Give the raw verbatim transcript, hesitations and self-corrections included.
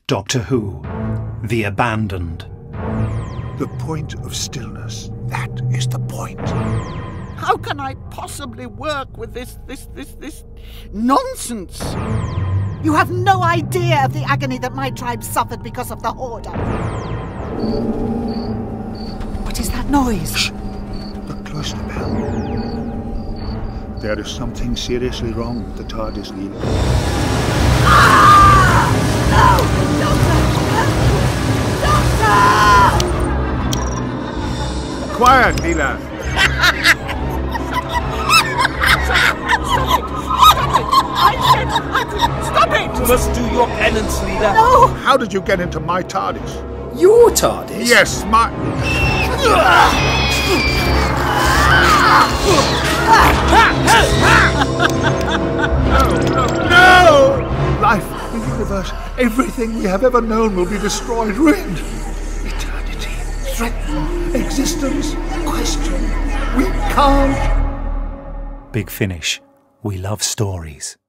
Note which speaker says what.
Speaker 1: Doctor Who, The Abandoned.
Speaker 2: The point of stillness. That is the point.
Speaker 3: How can I possibly work with this, this, this, this nonsense?
Speaker 4: You have no idea of the agony that my tribe suffered because of the Hoarder. What is that noise?
Speaker 2: Shh. The cloister bell. There is something seriously wrong with the TARDIS, Leela.
Speaker 4: Ah! No! Doctor! Doctor!
Speaker 2: Quiet, Leela!
Speaker 3: Stop it!
Speaker 5: You must do your penance, Leela.
Speaker 4: No!
Speaker 2: How did you get into my TARDIS?
Speaker 5: Your TARDIS?
Speaker 2: Yes, my... No, no, no! Life, the universe, everything we have ever known will be destroyed, ruined. Eternity, threatened, existence, questioned. We can't...
Speaker 1: Big Finish. We love stories.